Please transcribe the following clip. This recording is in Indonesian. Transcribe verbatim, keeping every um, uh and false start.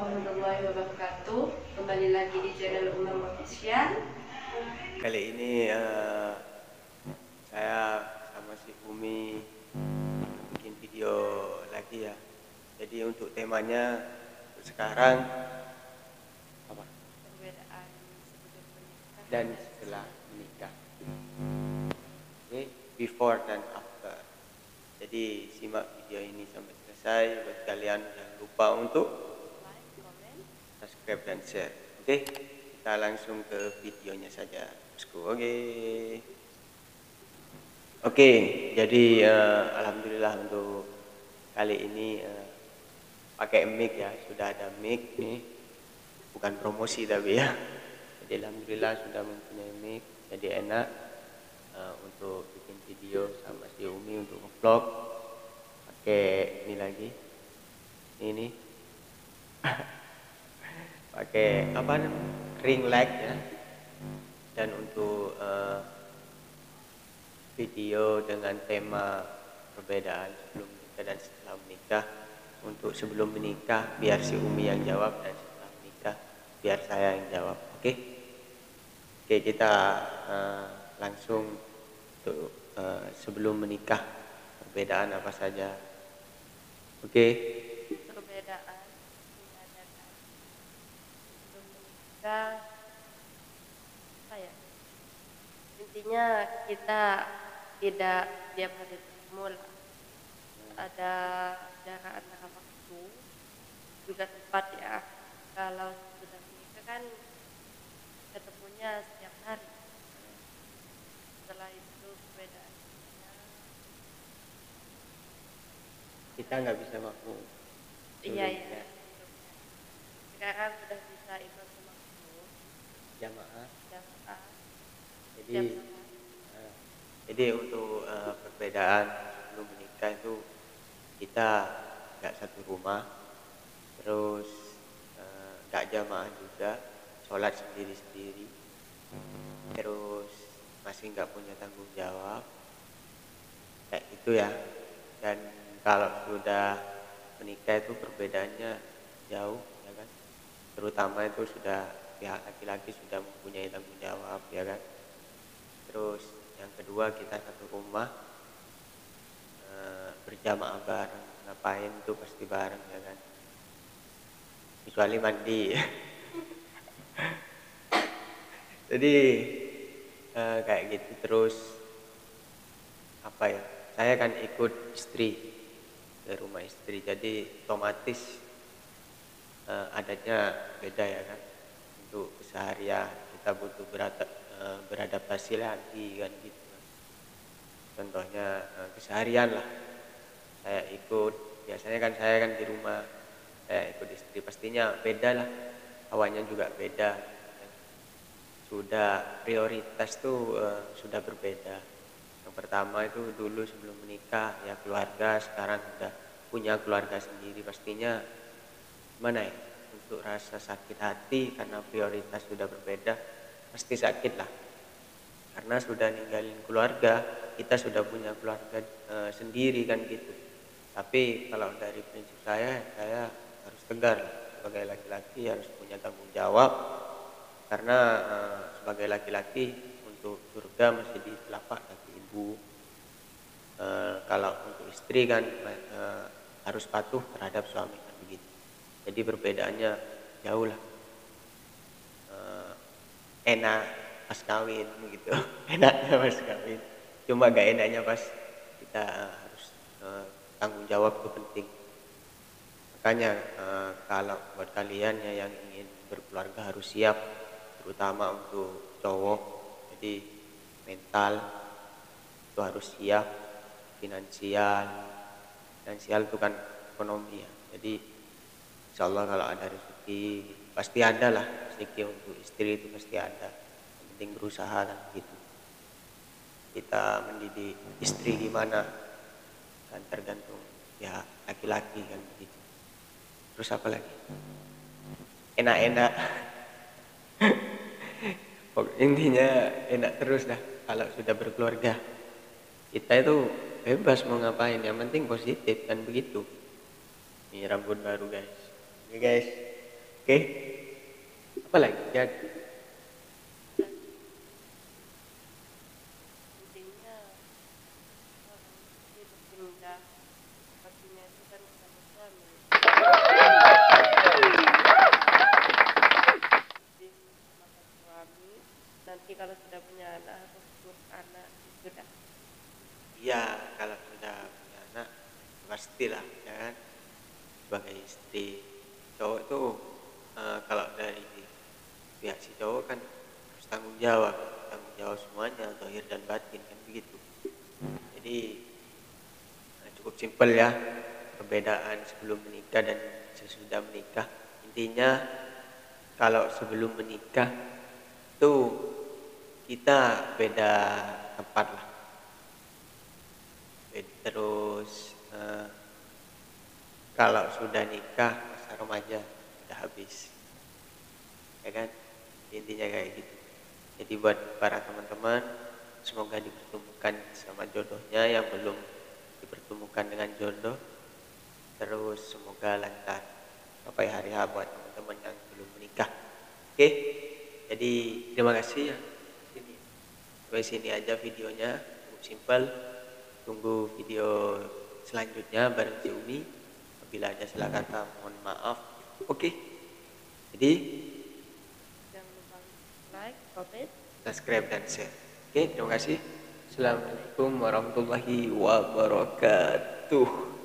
warahmatullahi wabarakatuh. Kembali lagi di channel Umam Official. Kali ini uh, saya sama si Umi bikin video lagi ya. Jadi untuk temanya untuk sekarang apa? Perbedaan sebelum menikah Dan setelah menikah. Oke, before dan after. Jadi simak video ini sampai selesai. Buat kalian jangan lupa untuk like, comment, subscribe dan share. Oke, kita langsung ke videonya saja. Bosku. Oke. Oke, jadi uh, alhamdulillah untuk kali ini uh, pakai mic ya, sudah ada mic nih, bukan promosi tapi ya. Jadi alhamdulillah sudah mempunyai mic, jadi enak uh, untuk bikin video sama si Umi untuk vlog. Pakai ini lagi, ini pakai apa namanya, ring light ya. Dan untuk uh, video dengan tema perbedaan sebelum menikah dan setelah menikah. Untuk sebelum menikah biar si Umi yang jawab, dan setelah menikah biar saya yang jawab. Oke, oke kita uh, langsung untuk uh, sebelum menikah, perbedaan apa saja. Oke. perbedaan diadakan sebelum menikah. Apa ya? Intinya kita tidak tiap hari bertemu lah. Ada jarak antara waktu juga tempat ya. Kalau sudah menikah kan ketemunya setiap hari. Setelah itu perbedaannya, Kita nggak bisa makmum iya iya. sebelumnya. Sekarang sudah bisa ikut makmum Jamaah. jamaah Jadi jam sholat. uh, jadi untuk uh, perbedaan sebelum menikah itu kita nggak satu rumah, terus uh, nggak jamaah juga, sholat sendiri-sendiri, terus masih nggak punya tanggung jawab kayak gitu ya. Dan kalau sudah menikah itu perbedaannya jauh ya kan, terutama itu sudah pihak laki-laki sudah mempunyai tanggung jawab ya kan. Terus yang kedua kita satu rumah, e, berjamaah bareng, ngapain itu pasti bareng ya kan, kecuali mandi. Jadi e, kayak gitu. Terus apa ya, saya kan ikut istri ke rumah istri, jadi otomatis e, adatnya beda ya kan. Untuk keseharian kita butuh beradap, e, beradaptasi lagi kan gitu. Contohnya e, keseharian lah, saya ikut, biasanya kan saya kan di rumah, saya ikut istri, pastinya beda lah, awalnya juga beda. Sudah prioritas tuh e, sudah berbeda. Yang pertama itu dulu sebelum menikah ya keluarga, sekarang sudah punya keluarga sendiri, pastinya mana ya, untuk rasa sakit hati karena prioritas sudah berbeda pasti sakit lah, karena sudah ninggalin keluarga, kita sudah punya keluarga e, sendiri kan gitu. Tapi kalau dari prinsip saya, saya harus tegar lah. Sebagai laki-laki harus punya tanggung jawab, karena e, sebagai laki-laki untuk surga masih di telapak kaki ibu. E, kalau untuk istri kan e, harus patuh terhadap suami kan begitu. Jadi perbedaannya jauh lah. E, enak pas kawin begitu, enaknya pas kawin. Cuma gak enaknya pas kita harus e, tanggung jawab itu penting. Makanya e, kalau buat kalian ya yang ingin berkeluarga harus siap, terutama untuk cowok. Jadi mental itu harus siap, finansial, finansial itu kan ekonomi ya. Jadi insya Allah kalau ada rezeki pasti ada lah, rezeki untuk istri itu pasti ada. Yang penting berusaha kan gitu. Kita mendidik istri gimana kan tergantung ya laki-laki kan begitu. Terus apa lagi? Enak-enak. Intinya enak terus dah kalau sudah berkeluarga. Kita itu bebas mau ngapain, yang penting positif kan begitu. Ini rambut baru guys. Oke guys. Oke, apa lagi ya? Intinya orang istri berpindah pastinya itu kan sama suami. Istri sama suami. Nanti kalau sudah punya anak harus ngurus anak sudah. Iya, kalau sudah punya anak pastilah ya kan, sebagai istri cowok tuh eh, kalau dari pihak si cowok kan harus tanggung jawab tanggung jawab semuanya, zahir dan batin kan begitu. Jadi eh, cukup simpel ya perbedaan sebelum menikah dan sesudah menikah. Intinya kalau sebelum menikah tuh kita beda tempat lah. Beda- terus eh, kalau sudah nikah masa remaja udah habis ya kan, intinya kayak gitu. Jadi buat para teman-teman semoga dipertemukan sama jodohnya, yang belum dipertemukan dengan jodoh terus semoga lancar sampai hari H buat teman-teman yang belum menikah. Oke, jadi terima kasih ya. Ini sampai sini aja videonya, cukup simpel. Tunggu video selanjutnya bareng si Umi. Apabila ada salah kata mohon maaf. Oke, jadi Jangan lupa like, comment. subscribe dan share. Oke, terima kasih. Assalamualaikum warahmatullahi wabarakatuh.